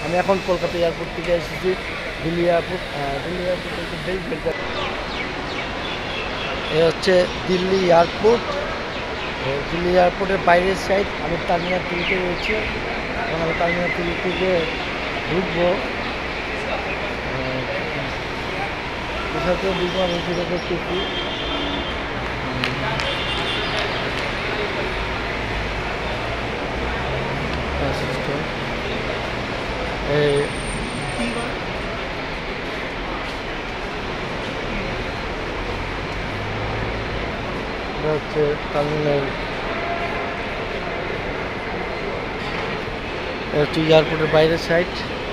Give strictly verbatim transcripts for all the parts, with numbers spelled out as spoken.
আমি এখন কলকাতা এয়ারপোর্ট থেকে এসেছি দিল্লি এয়ারপোর্ট। দিল্লি এয়ারপোর্ট একটু বেশ বেলটা এ হচ্ছে দিল্লি এয়ারপোর্ট। দিল্লি এয়ারপোর্টের বাইরের সাইড। আমি টার্মিনাল থ্রিতে রয়েছি। এখন আমি টার্মিনাল থ্রি থেকে ঢুকবো, কোথাও কেউ ঢুকবো আমি সেটা করতেছি। এই হচ্ছে টার্মিনাল, হচ্ছে এয়ারপোর্টের বাইরের সাইড।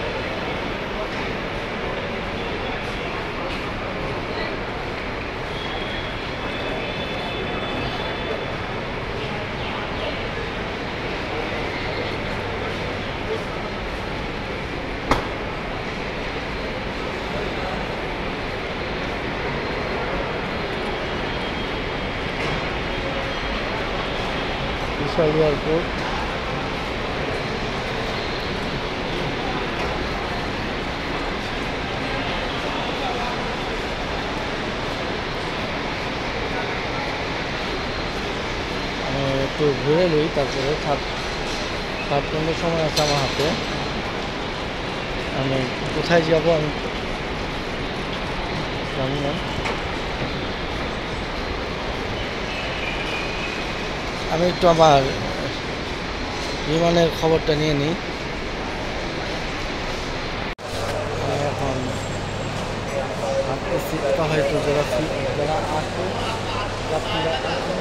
বিশাল এয়ারপোর্ট। একটু ঘুরে নিই, তারপরে সাত সাত ঘন্টার সময় আছে আমার হাতে। আমি কোথায় যাব আমি জানি না। আমি একটু আমার বিমানের খবরটা নিয়ে নিই। আমি এখন ভাবতেছি এটা হয়তো যারা যারা আসে যাত্রীরা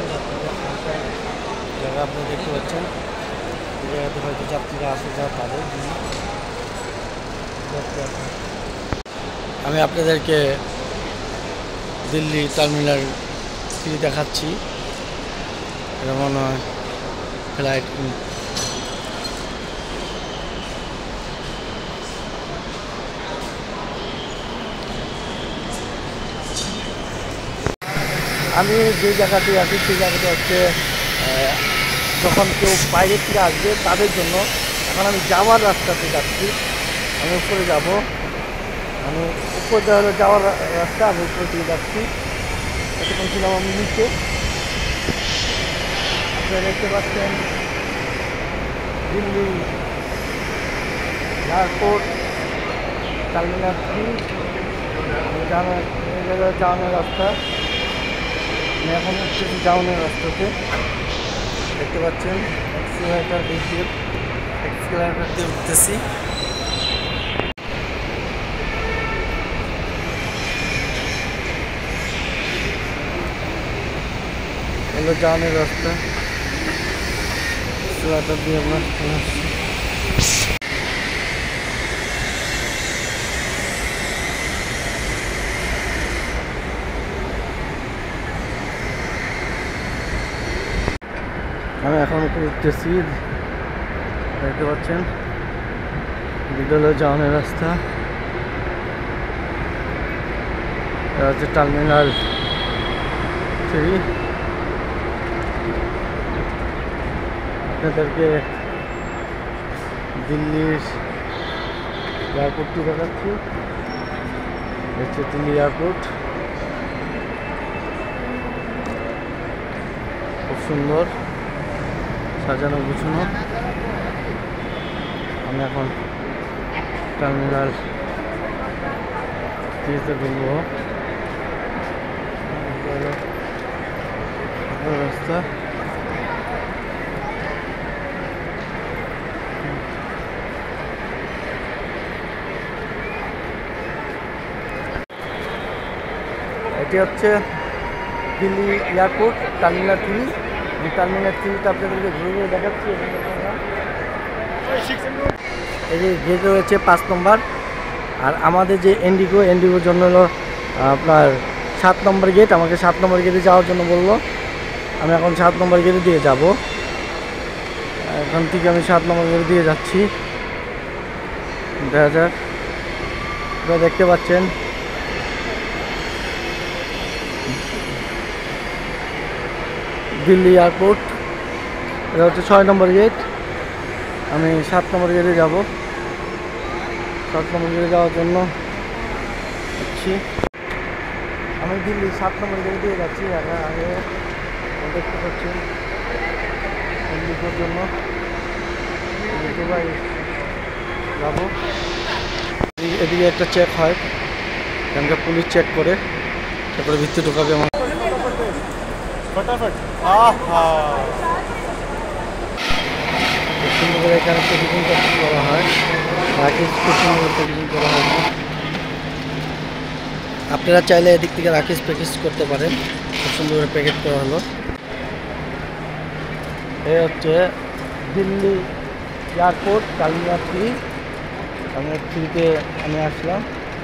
যারা আপনি দেখতে পাচ্ছেন এই জায়গাতে হয়তো যাত্রীরা আসে যা তাদের। আমি আপনাদেরকে দিল্লি টার্মিনাল থ্রি দেখাচ্ছি। এটা মনে হয় ফ্লাইট। আমি যে জায়গাতে আছি সেই জায়গাটা হচ্ছে যখন কেউ বাইরে থেকে আসবে তাদের জন্য। এখন আমি যাওয়ার রাস্তাতে যাচ্ছি, আমি উপরে যাব। আমি উপরে হলো যাওয়ার রাস্তা, আমি উপরে দিয়ে যাচ্ছি। এতক্ষণ ছিলাম আমি নিচে। আপনারা দেখতে পাচ্ছেন দিল্লি এয়ারপোর্ট টার্মিনাল থ্রি যাওয়ার যাওয়ানোর রাস্তা। আমি এখন হচ্ছে যাওয়ানোর রাস্তাতে দেখতে পাচ্ছেন এক্সিলারেটর দিয়ে এক্সিলারেটর দিয়ে উঠতেছি। এগুলো যাওয়ানোর রাস্তা, এক্সিলারেটর দিয়ে আমরা চলে আসছি। আমি এখন উঠতেছি, দেখতে পাচ্ছেন বিদ্যালয় যাওয়ানোর রাস্তা। এটা হচ্ছে টার্মিনাল থ্রি। আপনাদেরকে দিল্লির এয়ারপোর্টটি দেখাচ্ছি। হচ্ছে দিল্লি এয়ারপোর্ট, খুব সুন্দর সাজানো গুছানো। আমি এখন টার্মিনাল থ্রিতে ঢুকবো। রাস্তা এটি হচ্ছে Delhi airport terminal three. Terminal থ্রিটা আপনাদেরকে ঘুরে ঘুরে দেখাচ্ছি। এই যে গেট রয়েছে পাঁচ নম্বর। আর আমাদের যে এন্ডিগো এন্ডিগোর জন্য হলো আপনার সাত নম্বর গেট। আমাকে সাত নম্বর গেটে যাওয়ার জন্য বললো। আমি এখন সাত নম্বর গেটে দিয়ে যাব। এখান থেকে আমি সাত নম্বর গেটে দিয়ে যাচ্ছি। দেখা যাক। আপনারা দেখতে পাচ্ছেন দিল্লি এয়ারপোর্ট। এটা হচ্ছে ছয় নম্বর গেট। আমি সাত নম্বর গেটে যাব। সাত নম্বর গেটে যাওয়ার জন্য যাচ্ছি। আমি দিল্লি সাত নম্বর গেটে দিয়ে যাচ্ছি। আগে দেখতে পাচ্ছি দিল্লির জন্য দুবাই যাবো। এদিকে একটা চেক হয়, এখানকার পুলিশ চেক করে তারপরে ভিতরে ঢোকাবে। আমার ফটাফট সুন্দর করে এখানে প্যাকেজিং করা হয়, রাখিস খুব সুন্দর করে প্যাকেজিং করা হয়। আপনারা চাইলে এদিক থেকে রাখিস প্যাকেজ করতে পারেন, খুব সুন্দর করে প্যাকেট করা হলো। এই হচ্ছে Delhi airport terminal three. Terminal থ্রিতে আমি আসলাম।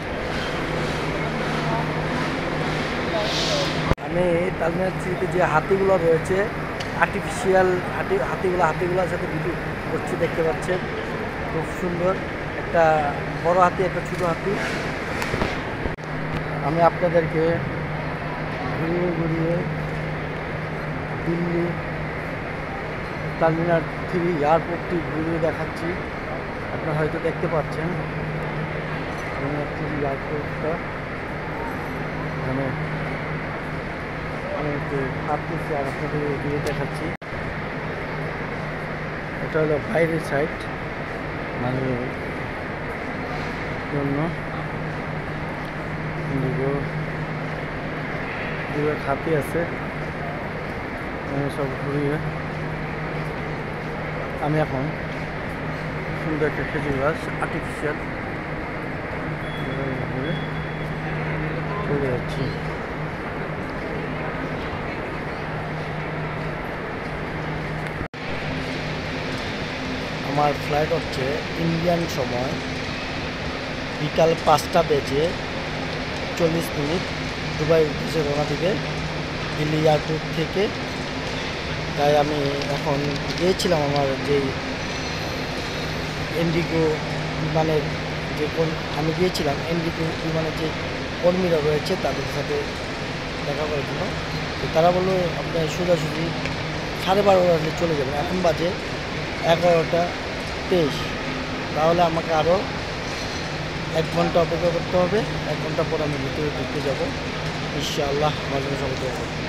আমি টার্মিনাল থ্রিতে যে হাতিগুলো রয়েছে, আর্টিফিশিয়াল হাতি হাতিগুলো হাতিগুলোর সাথে ভিডিও করছি, দেখতে পাচ্ছেন খুব সুন্দর। একটা বড় হাতি, একটা ছোটো হাতি। আমি আপনাদেরকে ঘুরিয়ে ঘুরিয়ে দিল্লি টার্মিনাল থ্রি এয়ারপোর্টটি ঘুরিয়ে দেখাচ্ছি। আপনারা হয়তো দেখতে পাচ্ছেন টার্মিনাল থ্রি এয়ারপোর্টটা। এখানে আমি একটু ভাবতেছি আর আপনাদের ঘুরিয়ে দেখাচ্ছি। এটা হলো বাইরের সাইড, মানে জন্য দুটো হাতি আছে। সব ঘুরিয়ে আমি এখন সুন্দর একটা খেজুর গাছ আর্টিফিশিয়াল ঘুরে চলে যাচ্ছি। আমার ফ্লাইট হচ্ছে ইন্ডিয়ান সময় বিকাল পাঁচটা বেজে চল্লিশ মিনিট দুবাই উদ্দেশ্যে রওনা দিবে দিল্লি এয়ারপোর্ট থেকে। তাই আমি এখন গিয়েছিলাম আমার যেই ইন্ডিগো বিমানের যে আমি গিয়েছিলাম ইন্ডিগো বিমানের যে কর্মীরা রয়েছে তাদের সাথে দেখা করার জন্য। তো তারা বললো আপনার সোজাসুজি সাড়ে বারোটা আসলে চলে যাবেন। এখন বাজে এগারোটা তেইশ, তাহলে আমাকে আরও এক ঘন্টা অপেক্ষা করতে হবে। এক ঘন্টা পর আমি ভিতরে ঢুকতে যাবো ইনশাআল্লাহ। আমার জন্য সবাই দোয়া করবেন।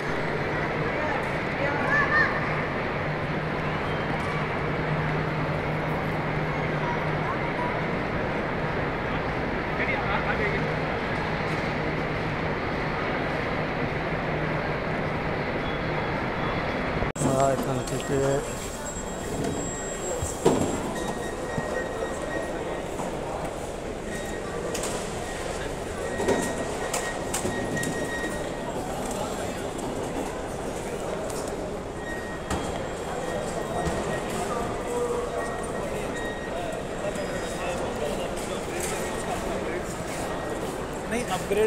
এখান থেকে नहीं अपग्रेड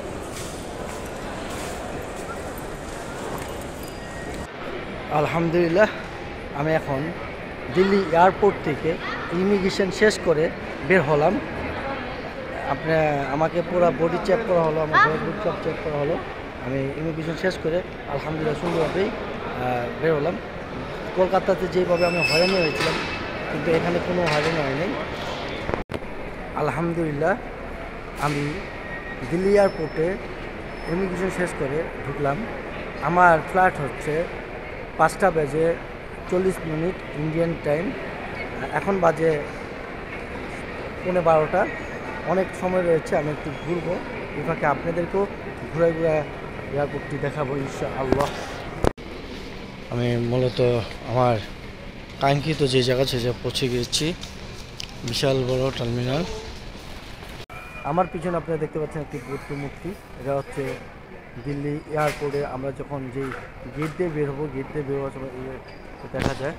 আলহামদুলিল্লাহ আমি এখন দিল্লি এয়ারপোর্ট থেকে ইমিগ্রেশন শেষ করে বের হলাম। আপনার আমাকে পুরো বডি চেক করা হলো, আমার বডি চেক চেক করা হলো। আমি ইমিগ্রেশন শেষ করে আলহামদুলিল্লাহ সুন্দরভাবেই বের হলাম। কলকাতাতে যেভাবে আমি হয়রানি হয়েছিলাম, কিন্তু এখানে কোনো হয়রানি হয়নি আলহামদুলিল্লাহ। আমি দিল্লি এয়ারপোর্টে ইমিগ্রেশন শেষ করে ঢুকলাম। আমার ফ্লাইট হচ্ছে পাঁচটা বেজে চল্লিশ মিনিট ইন্ডিয়ান টাইম। এখন বাজে পৌনে বারোটা, অনেক সময় রয়েছে। আমি একটু ঘুরবো, এই ফাঁকে আপনাদেরকেও ঘুরে ঘুরে এয়ারপোর্টটি দেখাবো ইনশাআল্লাহ। আমি মূলত আমার কাঙ্ক্ষিত যে জায়গা সে জায়গায় পৌঁছে গিয়েছি, বিশাল বড় টার্মিনাল। আমার পিছনে আপনারা দেখতে পাচ্ছেন একটি বৌদ্ধ মূর্তি। এটা হচ্ছে দিল্লি এয়ারপোর্টে আমরা যখন যেই গেট দিয়ে বের হবো, গেট দিয়ে বের হওয়ার সময় দেখা যায়।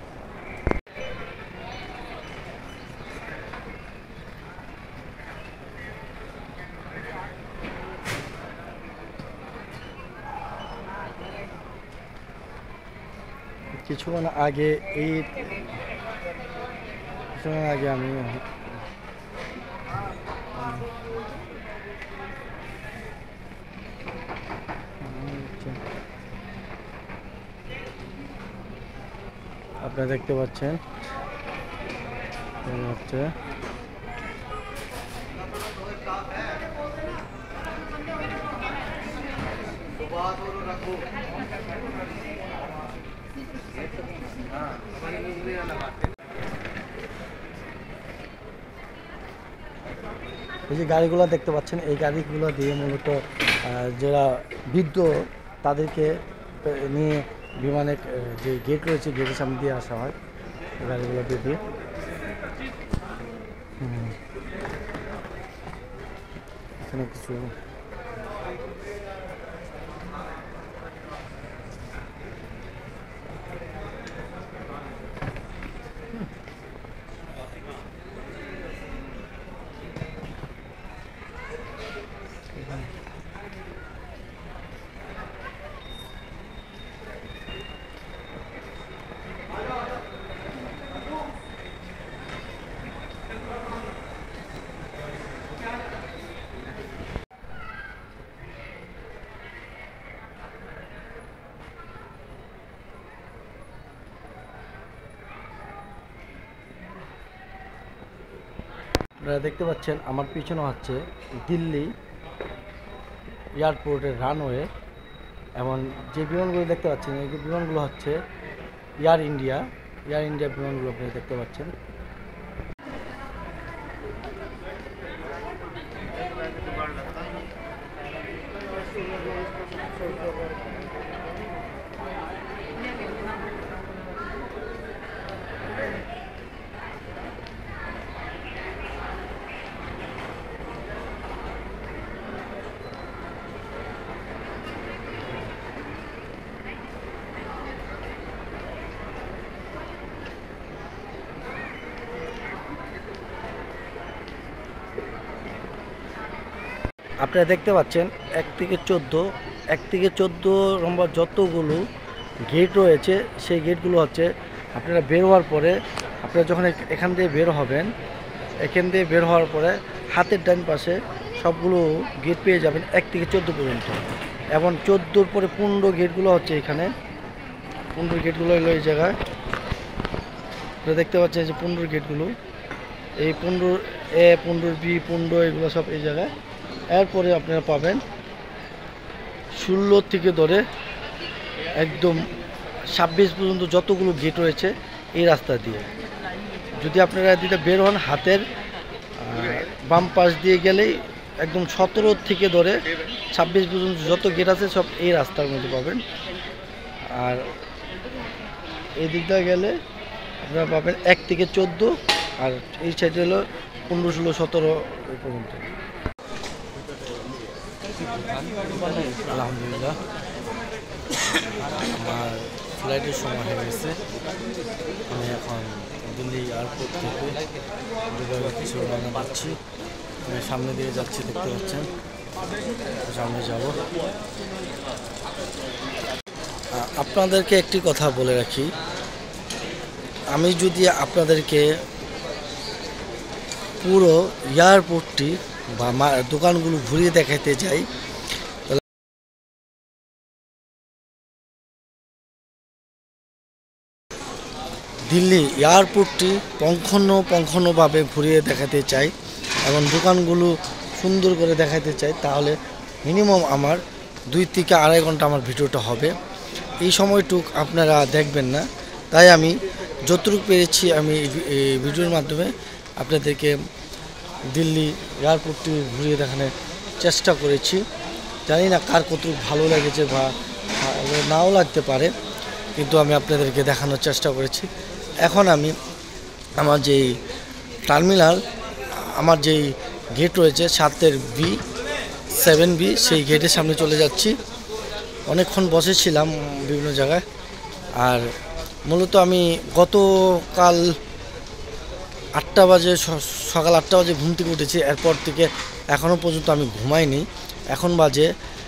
কিছুক্ষণ আগে এই কিছুক্ষণ আগে আমি আপনারা দেখতে পাচ্ছেন হচ্ছে এই যে গাড়িগুলো দেখতে পাচ্ছেন, এই গাড়িগুলো দিয়ে মূলত যারা বৃদ্ধ তাদেরকে নিয়ে বিমানের যে গেট রয়েছে গেটের সামনে দিয়ে আসা হয় গাড়িগুলো দিয়ে দিয়ে এখানে কিছু আপনারা দেখতে পাচ্ছেন আমার পিছনে হচ্ছে দিল্লি এয়ারপোর্টের রানওয়ে, এবং যে বিমানগুলো দেখতে পাচ্ছেন এই বিমানগুলো হচ্ছে এয়ার ইন্ডিয়া এয়ার ইন্ডিয়া বিমানগুলো আপনারা দেখতে পাচ্ছেন। আপনারা দেখতে পাচ্ছেন এক থেকে চোদ্দো এক থেকে চোদ্দো নম্বর যতগুলো গেট রয়েছে সেই গেটগুলো হচ্ছে আপনারা বের হওয়ার পরে আপনারা যখন এখান দিয়ে বের হবেন, এখান দিয়ে বের হওয়ার পরে হাতের ডান পাশে সবগুলো গেট পেয়ে যাবেন এক থেকে চোদ্দো পর্যন্ত, এবং চোদ্দোর পরে পনেরো গেটগুলো হচ্ছে এখানে পনেরো গেটগুলো হলো এই জায়গায় আপনারা দেখতে পাচ্ছেন যে পনেরো গেটগুলো, এই পনেরো এ পনেরো বি পনেরো এগুলো সব এই জায়গায়। এরপরে আপনারা পাবেন ষোলো থেকে ধরে একদম ছাব্বিশ পর্যন্ত যতগুলো গেট রয়েছে এই রাস্তা দিয়ে। যদি আপনারা দিতে বের হন হাতের বাম পাশ দিয়ে গেলেই একদম সতেরো থেকে ধরে ছাব্বিশ পর্যন্ত যত গেট আছে সব এই রাস্তার মধ্যে পাবেন। আর এই দিকটা গেলে আপনারা পাবেন এক থেকে চোদ্দো, আর এই সাইডে হলো পনেরো ষোলো সতেরো পর্যন্ত। আলহামদুলিল্লাহ আমার ফ্লাইটের সময় হয়ে গেছে। আমি এখন দিল্লি এয়ারপোর্ট থেকে দুবাইয়ের কিছু রওনা দিচ্ছি। আমি সামনে দিয়ে যাচ্ছি, দেখতে পাচ্ছেন সামনে যাব। আপনাদেরকে একটি কথা বলে রাখি, আমি যদি আপনাদেরকে পুরো এয়ারপোর্টটি বা দোকানগুলো ঘুরিয়ে দেখাতে যাই দিল্লি এয়ারপোর্টটি পঙ্খানুপুঙ্খভাবে ঘুরিয়ে দেখাতে চাই এবং দোকানগুলো সুন্দর করে দেখাতে চাই, তাহলে মিনিমাম আমার দুই থেকে আড়াই ঘন্টা আমার ভিডিওটা হবে। এই সময়টুক আপনারা দেখবেন না, তাই আমি যতটুকু পেরেছি আমি এই ভিডিওর মাধ্যমে আপনাদেরকে দিল্লি এয়ারপোর্টটি ঘুরিয়ে দেখানোর চেষ্টা করেছি। জানি না কার কতটুকু ভালো লেগেছে বা নাও লাগতে পারে, কিন্তু আমি আপনাদেরকে দেখানোর চেষ্টা করেছি। এখন আমি আমার যেই টার্মিনাল, আমার যেই গেট রয়েছে সাতের বি সেভেন বি, সেই গেটের সামনে চলে যাচ্ছি। অনেকক্ষণ বসেছিলাম বিভিন্ন জায়গায়, আর মূলত আমি গতকাল আটটা বাজে সকাল আটটা বাজে ঘুম থেকে উঠেছি, এরপর থেকে এখনও পর্যন্ত আমি ঘুমাইনি। এখন বাজে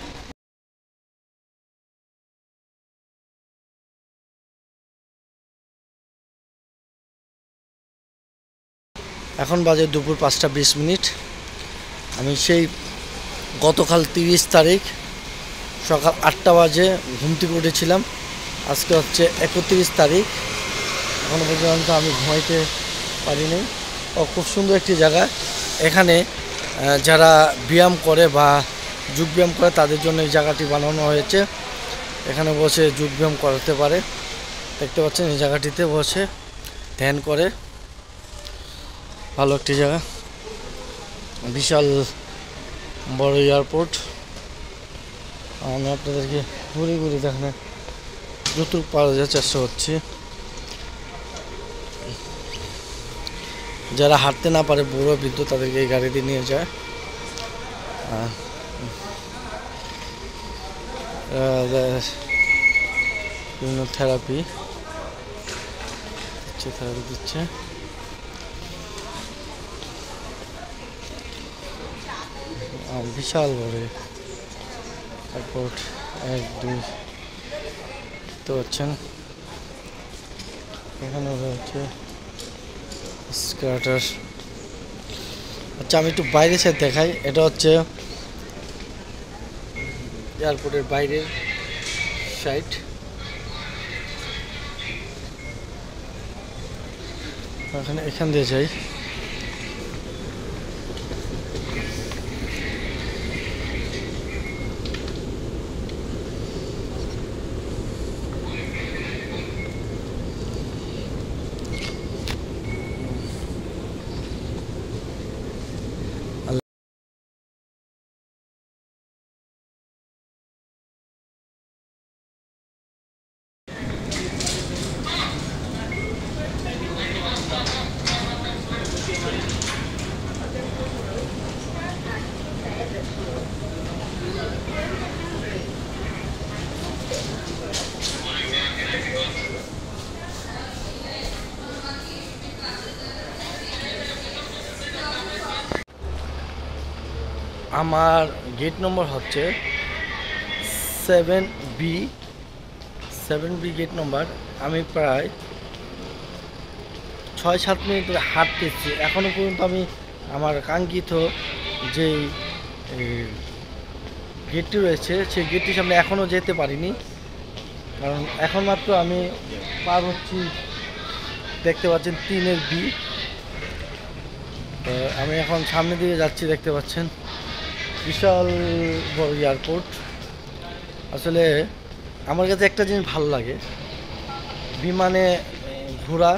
এখন বাজে দুপুর পাঁচটা বিশ মিনিট। আমি সেই গতকাল তিরিশ তারিখ সকাল আটটা বাজে ঘুম থেকে উঠেছিলাম। আজকে হচ্ছে একত্রিশ তারিখ, এখনও পর্যন্ত আমি ঘুমাইতে পারিনি। ও খুব সুন্দর একটি জায়গা, এখানে যারা ব্যায়াম করে বা যোগব্যায়াম করে তাদের জন্য এই জায়গাটি বানানো হয়েছে। এখানে বসে যোগব্যায়াম করাতে পারে। দেখতে পাচ্ছেন এই জায়গাটিতে বসে ধ্যান করে। ভালো একটি জায়গা, বিশাল বড় এয়ারপোর্ট। আমি আপনাদেরকে ঘুরে ঘুরে দেখানোর যতটুকু পারা যায় চেষ্টা করছি। যারা হাঁটতে না পারে, বুড়ো বৃদ্ধ, তাদেরকে এই গাড়িতে নিয়ে যায়। বিভিন্ন থেরাপি দিচ্ছে থেরাপি দিচ্ছে বিশাল বড় এয়ারপোর্ট। এক দুই দেখতে পাচ্ছেন। এখানে রয়েছে স্কার্টার। আচ্ছা, আমি একটু বাইরে সাইড দেখাই। এটা হচ্ছে এয়ারপোর্টের বাইরের সাইড। এখানে এখান দিয়ে যাই। আমার গেট নম্বর হচ্ছে seven B seven B gate number. আমি প্রায় ছয় সাত মিনিট ধরে হাঁটতেছি। এখনও পর্যন্ত আমি আমার কাঙ্ক্ষিত যেই গেটটি রয়েছে সেই গেটটির সামনে এখনও যেতে পারিনি, কারণ এখন মাত্র আমি পার হচ্ছি। দেখতে পাচ্ছেন তিনের বি। তো আমি এখন সামনের দিকে যাচ্ছি। দেখতে পাচ্ছেন বিশাল বড় এয়ারপোর্ট। আসলে আমার কাছে একটা জিনিস ভালো লাগে, বিমানে ঘোরা।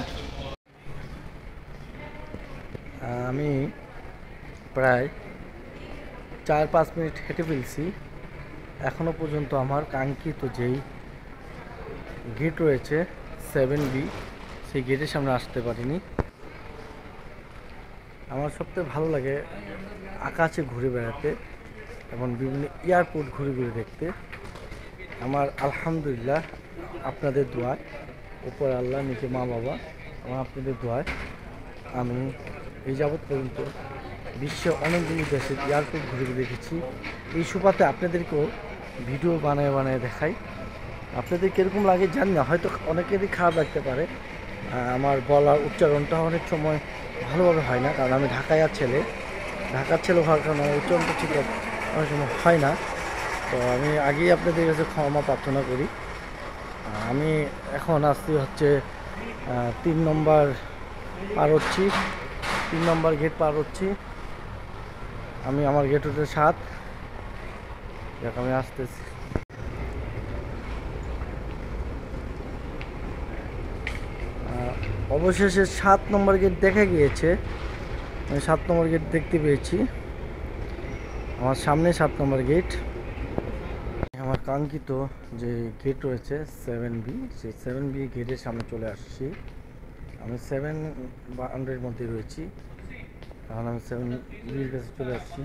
আমি প্রায় চার পাঁচ মিনিট হেঁটে ফেলছি। এখনও পর্যন্ত আমার কাঙ্ক্ষিত যেই গেট রয়েছে সেভেন বি, সেই গেটের সামনে আসতে পারিনি। আমার সবথেকে ভালো লাগে আকাশে ঘুরে বেড়াতে এবং বিভিন্ন এয়ারপোর্ট ঘুরে ঘুরে দেখতে। আমার আলহামদুলিল্লাহ আপনাদের দোয়ায়, উপর আল্লাহ, নিচে মা বাবা, আমার আপনাদের দোয়ায় আমি এই যাবৎ পর্যন্ত বিশ্বের অনেকগুলি দেশের এয়ারপোর্ট ঘুরে ঘুরে দেখেছি। এই সুবাদে আপনাদেরকেও ভিডিও বানায় বানায় দেখাই। আপনাদের কীরকম লাগে জানি না, হয়তো অনেকেরই খারাপ লাগতে পারে। আমার বলার উচ্চারণটা অনেক সময় ভালোভাবে হয় না, কারণ আমি ঢাকাইয়ার ছেলে। ঢাকার ছেলে হওয়ার কারণে উচ্চারণটা ঠিক অনেক সময় হয় না। তো আমি আগেই আপনাদের কাছে ক্ষমা প্রার্থনা করি। আমি এখন আসছি হচ্ছে তিন নম্বর পার হচ্ছি, তিন নম্বর গেট পার হচ্ছি। আমি আমার গেট হচ্ছে সাত। দেখ আমি আসতেছি। অবশেষে সাত নম্বর গেট দেখা গিয়েছে। আমি সাত নম্বর গেট দেখতে পেয়েছি। আমার সামনে সাত নম্বর গেট। আমার কাঙ্ক্ষিত যে গেট রয়েছে সেভেন বি, সেই সেভেন বি গেটের সামনে চলে আসছি। আমি সেভেন হান্ড্রেড মধ্যে রয়েছি, এখন আমি সেভেন বির কাছে চলে আসছি।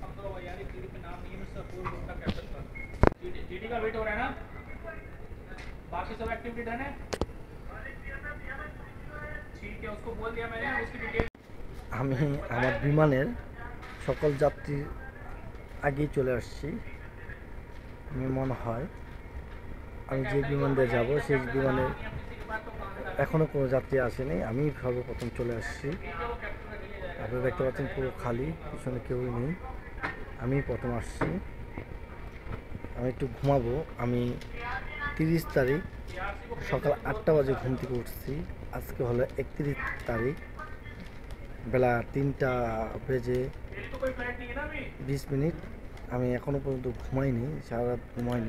আমি আমার বিমানের সকল যাত্রী আগেই চলে আসছি। আমি মনে হয় আমি যে বিমান দিয়ে যাবো সেই বিমানের এখনও কোনো যাত্রী আসেনি, আমি সর্বপ্রথম চলে আসছি। আপনারা দেখতে পাচ্ছেন পুরো খালি, পিছনে কেউই নেই, আমি প্রথম আসছি। আমি একটু ঘুমাবো। আমি তিরিশ তারিখ সকাল আটটা বাজে ঘুম থেকে উঠছি। আজকে হলো একত্রিশ তারিখ বেলা তিনটা বেজে বিশ মিনিট। আমি এখনো পর্যন্ত ঘুমাইনি, সারা রাত ঘুমাইনি।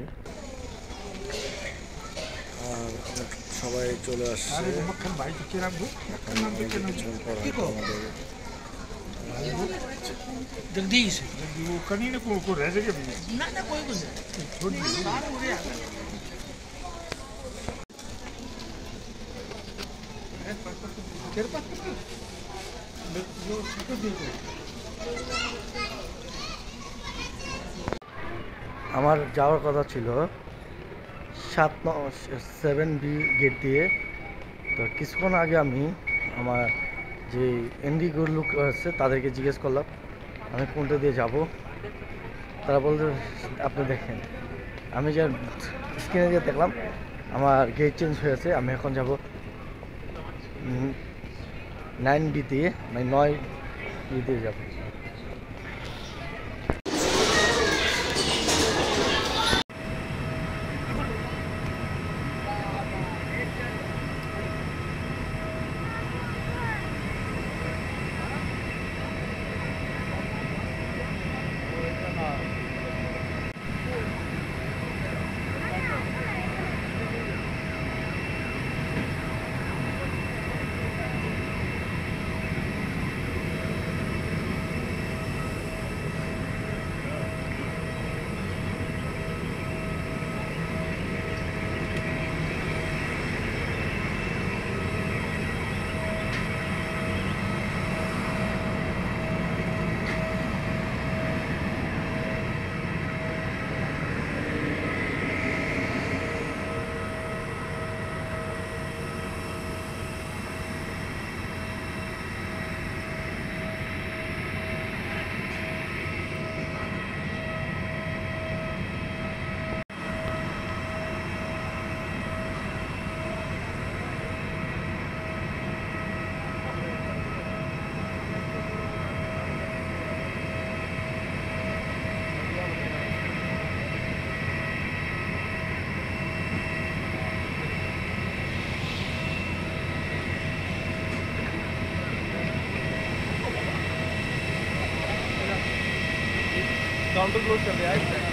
আর সবাই চলে আসছে, এখন কিছুক্ষণ পর হয়তো আমাদের जगदीश वो कहीं ना को रह जाएगा ना ना कोई कुछ छोड़ दी सारे उड़े आ गए तेरे पास जो फोटो देखो আমার যাওয়ার কথা ছিল সাত সেভেন বি গেট দিয়ে। তো কিছুক্ষণ আগে আমি আমার যে এনডিগোর লোক আছে তাদেরকে জিজ্ঞেস করলাম আমি কোনটা দিয়ে যাব। তারা বলতে আপনি দেখেন, আমি যে স্ক্রিনে দিয়ে দেখলাম আমার গেট চেঞ্জ হয়েছে, আমি এখন যাব নাইন বি দিয়ে, মানে নয় বি দিয়ে যাব। काउंटर क्लोज कर दिया है।